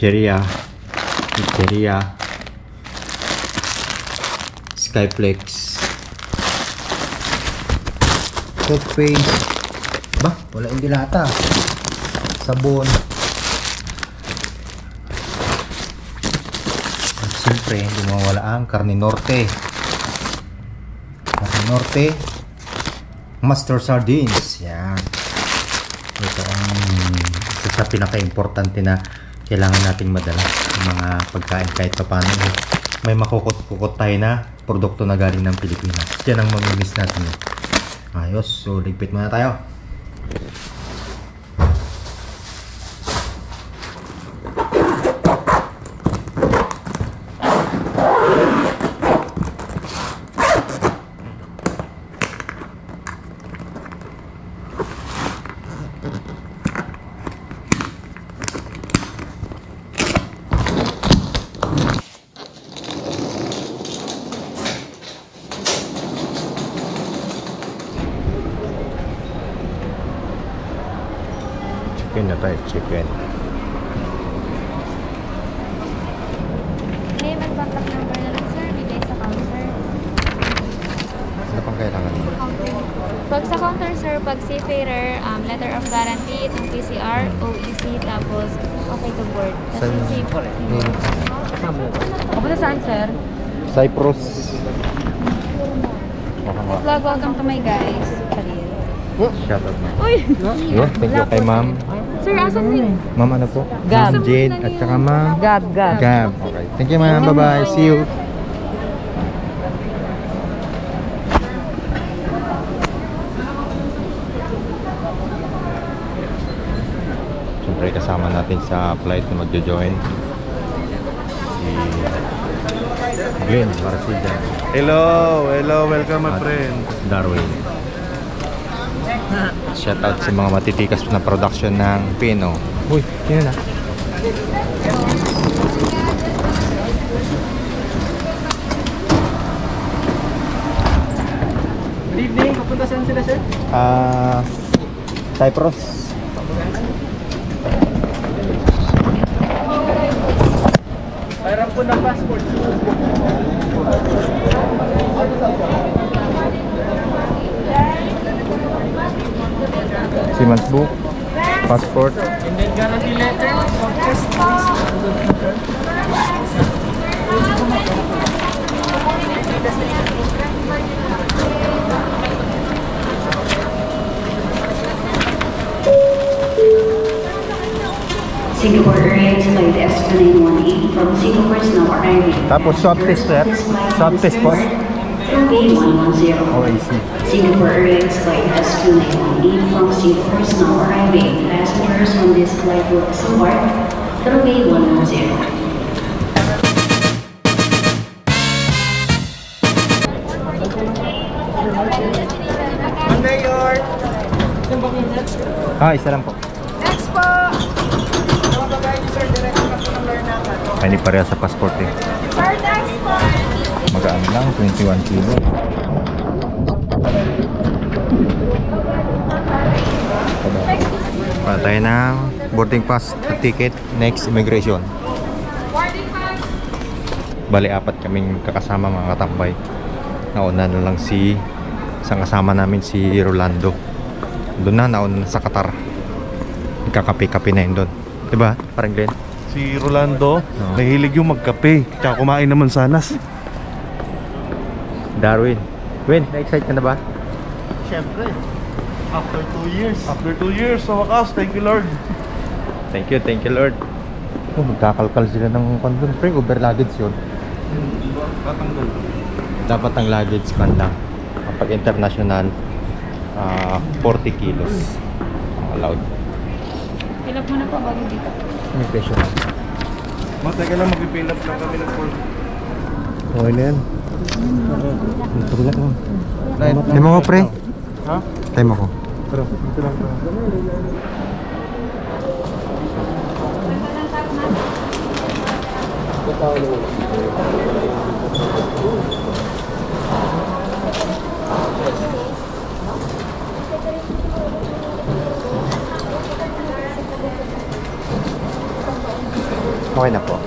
Pizzeria, Skyflex, toothpaste, ba? Wala yung dilata, sabon, at siyempre hindi mawala ang Carne Norte, Master Sardines. Yan, ito ang isa sa pinaka-importante na kailangan nating madala ng mga pagkain kahit pa paano may makukot-kukot tayo na produkto na galing ng Pilipinas. Yan ang mamimiss natin. Ayos, so ligpit muna tayo. Chicken na tayo, chicken. Name and contact number na lang, sir. Bigay sa counter. Ano pang kailangan mo? Pag sa counter, sir, pag seafarer, letter of guarantee, itong PCR, OEC, tapos okay to board. Tapos yung seafarer. Kapunta saan, sir? Cyprus. Vlog, welcome to my guys. Shout out na. Uy! Yeah, thank you kay ma'am. Sir, asan si? Ma'am ano po? Gab. Ma'am Jade at saka ma'am Gab. Gab. Okay. Thank you ma'am. Bye-bye. See you. Siyempre kasama natin sa flight na magjo-join si Glenn Marcida. Hello, welcome my friend. Darwin. Shout out sa mga matitikas na production ng Pino. Uy, sino na? Good evening, kapunta saan sila, sir? Cyprus. Mayroon po ng passport. Siemens book, passport. And then guarantee letter for test, Singapore Airlines flight SQ918 from Singapore is now arriving. Tapos swab test, sir. Swab test po. B110. OAC. Singapore Airlines flight SQ918 from Singapore is now arriving. Passengers on this flight will disembark through B110. Isa lang po. Next po! Ano ba guys, sir? Direct na po ng Larnaca. Ay, hindi pareha sa passport eh. Sir, next po! Magaan lang, 21 kilo. Para tayo ng boarding pass at ticket, next immigration. Bali, 4 kaming kakasama mga katambay. Nauna na lang si isang kasama namin si Rolando. Doon na, nauna na sa Qatar. Nagkakape-kape na yun doon. Diba? Parang Glenn? Si Rolando, nahilig yung magkape. Tsaka kumain naman sanas. Darwin. Win, na-excite ka na ba? Siyempre. After 2 years. After 2 years, sa wakas. Thank you, Lord. Thank you Lord. Oh, magkakalkal sila ng kondon. Pre, over luggage yun. Tatanggal. Dapat ang luggage man lang. Kapag international, 40 kilos ang allowed. Pilap mo na po bago dito. Immigration lang. Teka lang, mag-fill up lang kami ng form. Okay na yan. Ito lang mo. Time ako, pre. Ha? Time ako. Pero, ito lang. Okay na po.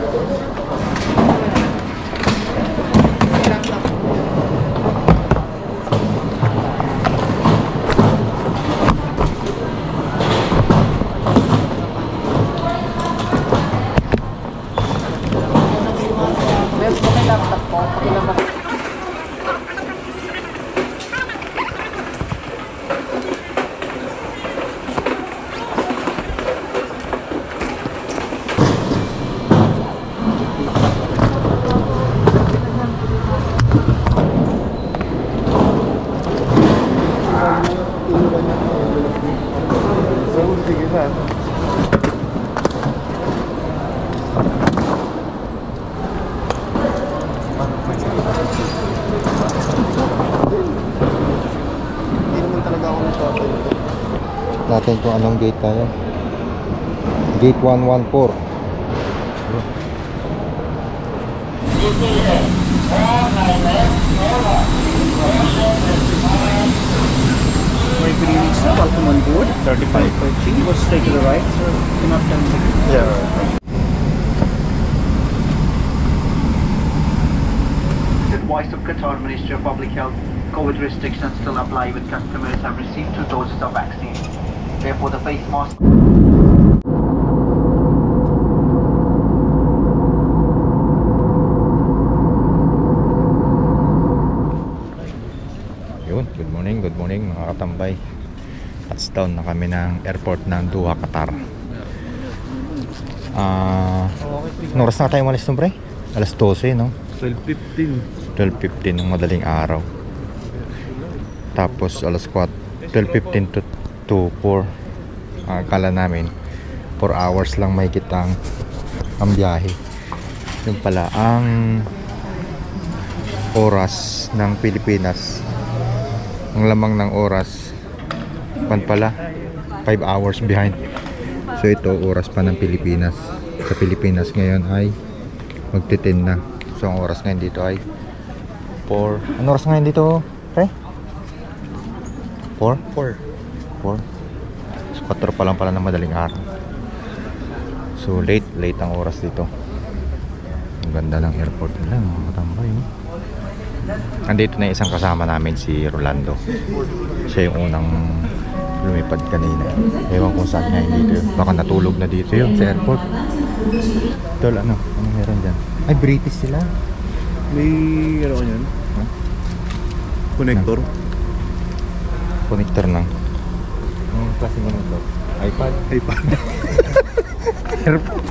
Sige na. Hindi naman talaga ako nag-shuttle. Natin kung anong gate tayo. Gate 114. Very good evening, sir. Welcome on board. 3513. We'll stay to the right, sir. Do not turn to the Yeah. Advice of Qatar Ministry of Public Health, COVID restrictions still apply with customers have received 2 doses of vaccine. Therefore, the face mask. Yun, good morning mga katambay. Touchdown na kami ng airport ng Doha, Qatar. Anong oras na tayo malis no, pre? Alas 12, no? 12:15. 12:15 ng madaling araw. Tapos alas 12:15 to 4. Akala namin 4 hours lang may kitang ang biyahe. Yung pala ang oras ng Pilipinas, ang lamang ng oras pala 5 hours behind. So ito oras pa ng Pilipinas. Sa Pilipinas ngayon ay magti-10 na. So ang oras ngayon dito ay 4. Ano oras ngayon dito, pre? 4? 4. So 4 pa lang pala ng madaling araw. So late ang oras dito. Ang ganda ng airport nila, mga katambay, no? Andito na isang kasama namin, si Rolando. Siya yung unang lumipad kanina. Ewan kung saan niya dito yun. Baka natulog na dito yun sa airport. Tol, ano meron dyan? Ay, British sila. May ano ka yan? Huh? Connector? Connector ng anong klase mo nito? iPad? iPad. Airport.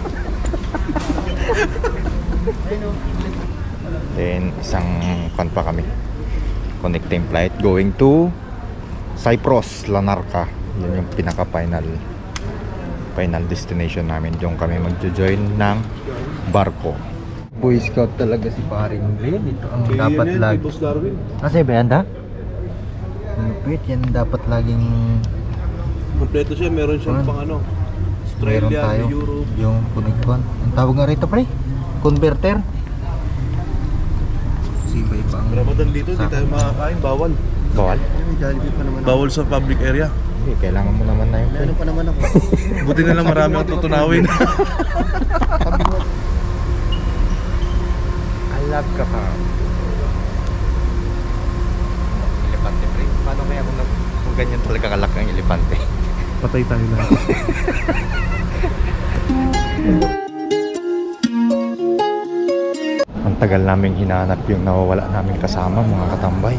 Then isang pan pa kami, connecting flight going to Cyprus, Lanarka. Yun yung pinaka final destination namin. Diyon kami magjo-join ng barko. Boy Scout talaga si paring Glenn. Ito ang dapat lagi. Boss Darwin. Nasa Benda? Lupit, yan dapat laging Kompleto siya, meron siyang pang ano, meron Australia, tayo. Europe. Yung connecton. Ang tawag nga rito, pre? Converter. Iba-iba ang Ramadan dito, hindi tayo makakain, bawal. bawal. May Jollibee pa naman ako. Bawal sa public area. Hindi, kailangan mo naman na yun. Meron pa naman ako. Buti na lang marami ang tutunawin. I love ka pa. Elepante, pre. Paano kaya kung ganyan talaga kalaki ang elepante? Patay tayo na. Ang tagal naming hinahanap yung nawawala naming kasama, mga katambay.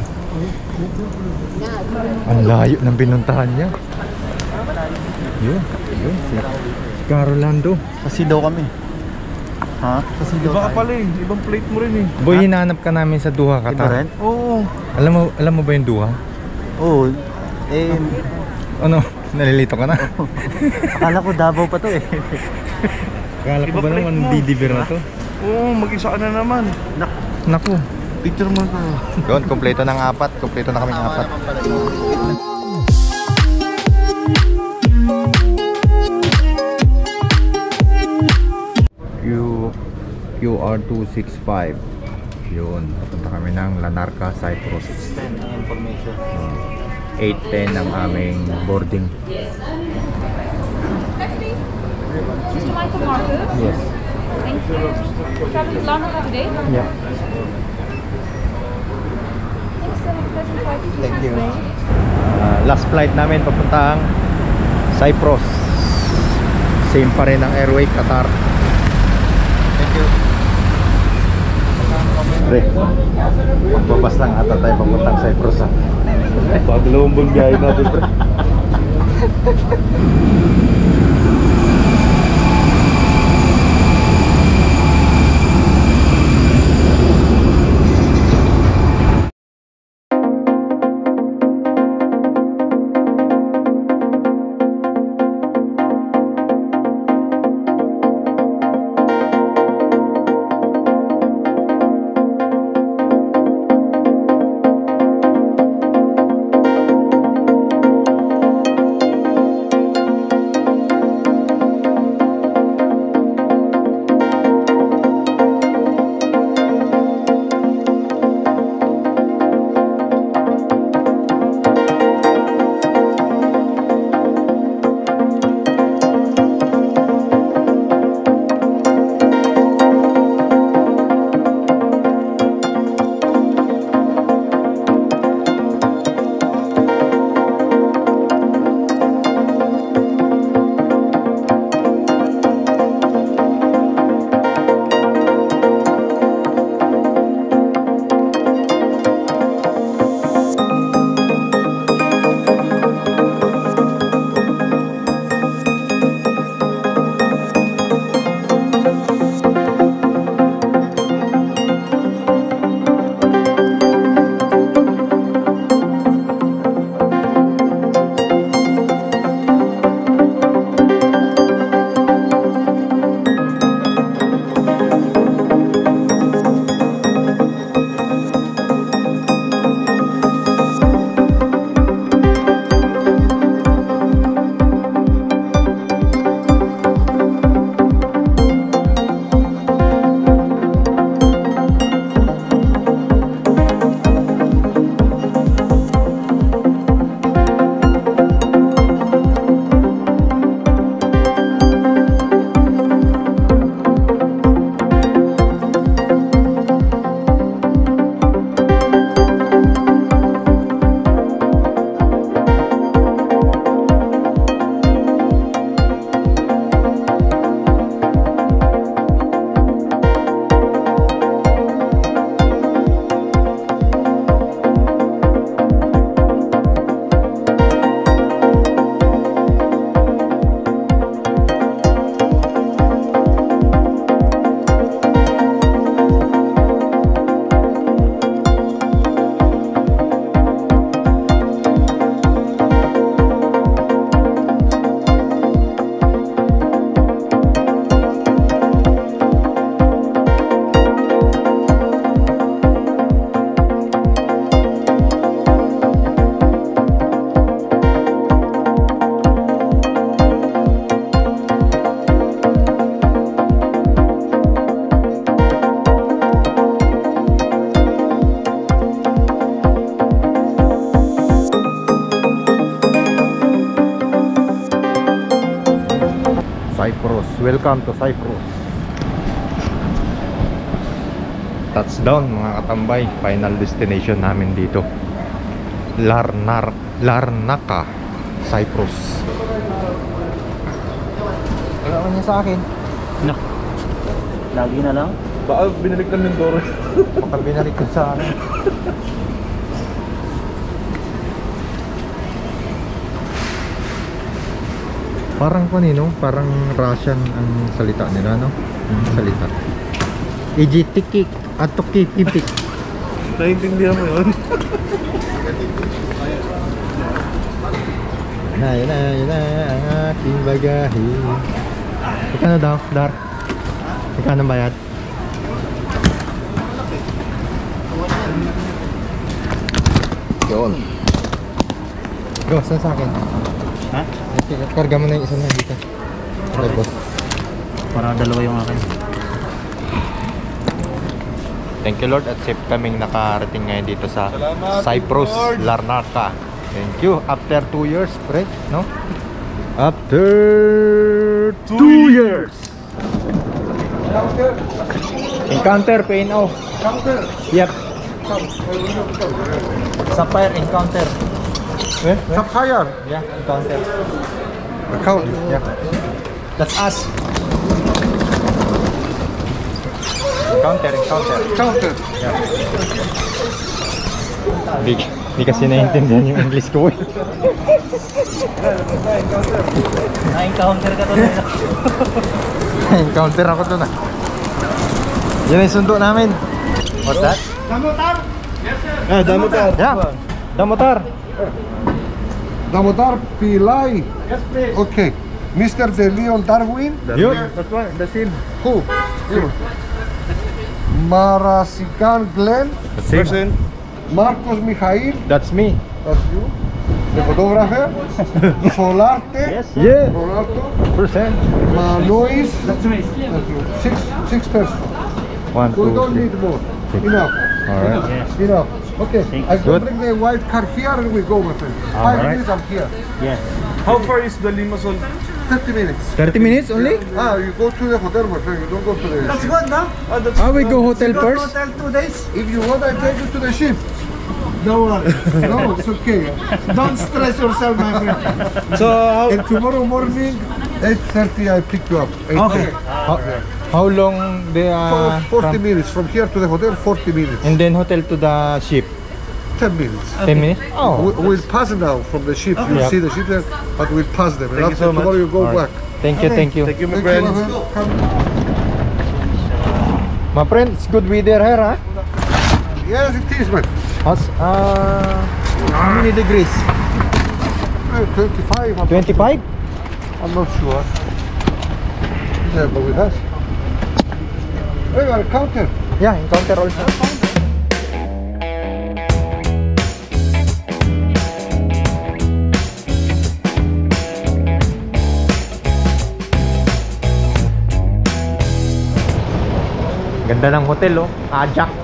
Ang layo ng binuntahan niya. Yun, si Carolando. Kasi daw kami. Ha? Kasi daw Iba ka pala eh, ibang plate mo rin eh. Boy, hinahanap ka namin sa Doha, Qatar. Oo. Alam mo ba yung Doha? Oo. Ano? Nalilito ka na? Akala ko Davao pa to eh. Akala ko Iba ba plate naman mo. didibir na to? Oo, mag-isa ka na naman. Naku. Picture mo na. Yun, kompleto ng 4. Kompleto na kaming 4. QR265. Yun, papunta kami ng Lanarka, Cyprus. 10 ang information. 8:10 ang aming boarding. Mr. Michael Marco? Yes. Thank you. Travel to Larnaca today? Yeah. Thanks, have a pleasant flight to Thank you. Tuesday. Last flight namin papuntang Cyprus. Same pa rin ang airway Qatar. Thank you. Pre, magbabas lang ata tayo papuntang Cyprus ha. Pagdalawang biyahe natin, pre. Cyprus. Welcome to Cyprus. Touchdown mga katambay. Final destination namin dito, Larnaca, Cyprus. Wala man niya sa akin. No. Lagi na lang. Baka binalik ng Mindoro. Baka binalik ko sa akin. Parang kanino, parang Russian ang salita nila, no? Salita. Ejitikik atokipipik. Naintindihan mo yun? Yun na ang aking bagahe. Ikano daw, Dar? Ikano bayad? Yun. Go, saan sa akin? Ha? Karga mo na yung isa na dito. Okay, boss. Para dalawa yung akin. Thank you Lord at safe kaming nakarating ngayon dito sa Cyprus, Larnaca. Thank you. After 2 years, pre, no? After 2 years. Encounter, PNO. Yep. Sapphire encounter. Sapphire. Yeah, encounter. Account. Yeah. That's us. Encounter. Counter. Hindi kasi naiintindihan yung English ko eh. Na-encounter ka to na. Encounter ako doon ah. Yan yung sundo namin. What's that? Damotar. Yes, sir. Damotar. Yeah. Damotar. Damotar Pillai. Yes, please. Okay. Mr. De Leon Darwin. Yun. That's right. That's him. Who? You. Marasikan Glenn. Person. Marcos Mijail. That's me. That's you. The photographer. Solarte. Yes. Yeah. Ronaldo. Percent. Manois. That's me. That's you. Six persons. 1, We 2, don't 3. need more. Enough. Alright. Yes. Enough. Okay. I can Good. bring the white car here and we go, my friend. All 5 right. minutes, I'm here. Yes. How far is the Limassol? 30 minutes. 30 minutes only? You go to the hotel, my friend. You don't go to the ship. Good, no? That's We go hotel first? hotel 2 days. If you want, I take you to the ship. Don't worry. No, it's okay. Don't stress yourself, my friend. So, And tomorrow morning, 8:30, I pick you up. 8:30. how long the For 40 minutes. From here to the hotel, 40 minutes. and then hotel to the ship? 10 minutes. 10 minutes? Oh. We'll pass now from the ship. You'll Yep. see the ship there, but we'll pass them. And Thank you after so much. tomorrow, you go Alright. back. Thank you. Thank you, my Thank you, friend. my friend. Come. My friend, it's good weather here, huh? Yes, it is, man. How many degrees? 25. 25? I'm not sure. Yeah, but with us. Hey, you are a counter. Yeah, encounter also. Ganda ng hotel, oh. Ajax.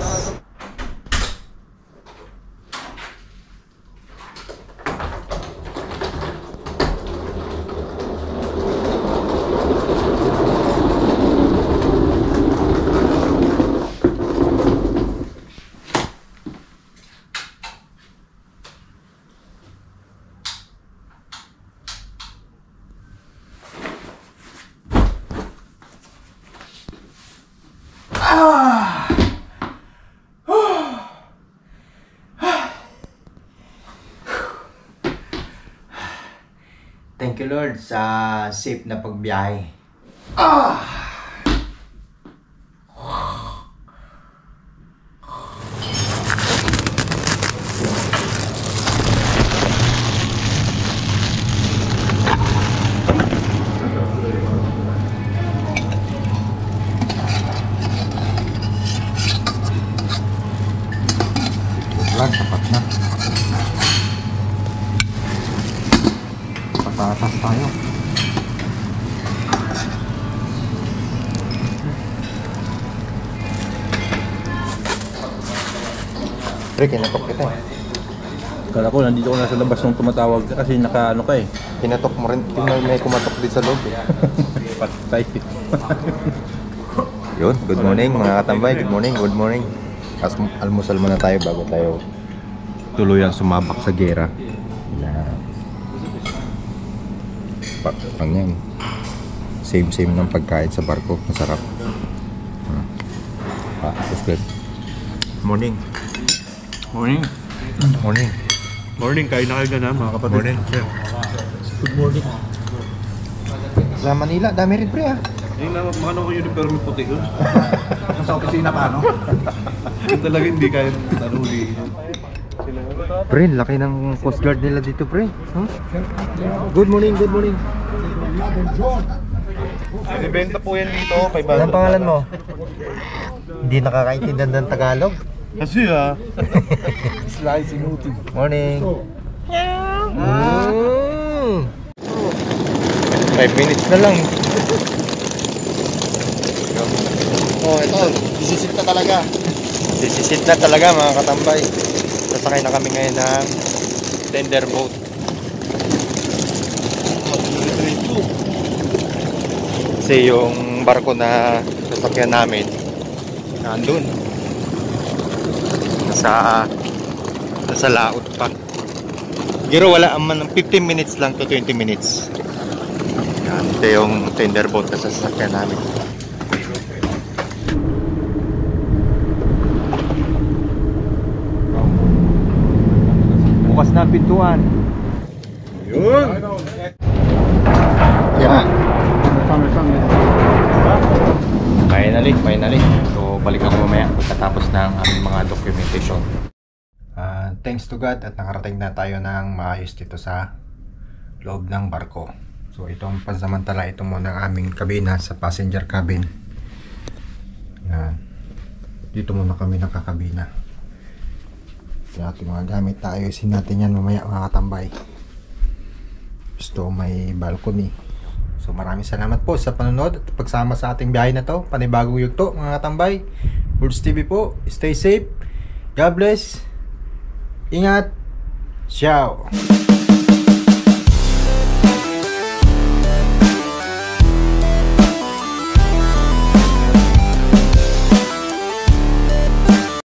Thank you Lord sa safe na pagbiyahe. Lang, tapat na. Patatas tayo. Pre, kinatok kita eh. Kala ko nandito ko na sa labas nung tumatawag ka kasi naka-ano ka eh. Kinatok mo rin. May kumatok din sa loob eh. Patay. Yun, good morning mga katambay. Good morning. Almusal muna tayo bago tayo tuluyang sumabak sa gera. Pang yan. Same ng pagkain sa barko. Masarap. Good. Morning. Morning, kain na kayo na mga kapatid. Morning. Good morning. Sa Manila, dami rin pre ah. Yung makano ko uniform yung puti yun. Sa opisina pa, no? Yung talaga hindi kaya huli. Pre, laki ng Coast Guard nila dito pre. Huh? Good morning. Ibenta po yan dito kay Anong pangalan mo? Hindi nakakaintindihan ng Tagalog. Kasi Slicing uti. Morning. 5 minutes na lang. Ito. Isisit na talaga. Sisisit na talaga mga katambay. Sasakay na kami ngayon ng tender boat. Kasi yung barko na sasakyan namin nandun nasa laot pa. Pero wala man, 15 minutes lang to 20 minutes. Yan, ito yung Thunderbolt na sasakyan namin. Bukas na ang pintuan. Yun! Yan. Finally. So, balik ako mamaya pagkatapos ng aming mga documentation. Thanks to God at nakarating na tayo ng maayos dito sa loob ng barko. So, itong pansamantala, ito muna ang aming kabina sa passenger cabin. Yan. Dito muna kami nakakabina. Sa ating mga gamit, ayusin natin yan mamaya mga katambay. Gusto may balcony. So maraming salamat po sa panonood at pagsama sa ating biyahe na to. Panibagong yugto mga katambay. Words TV po. Stay safe. God bless. Ingat. Ciao.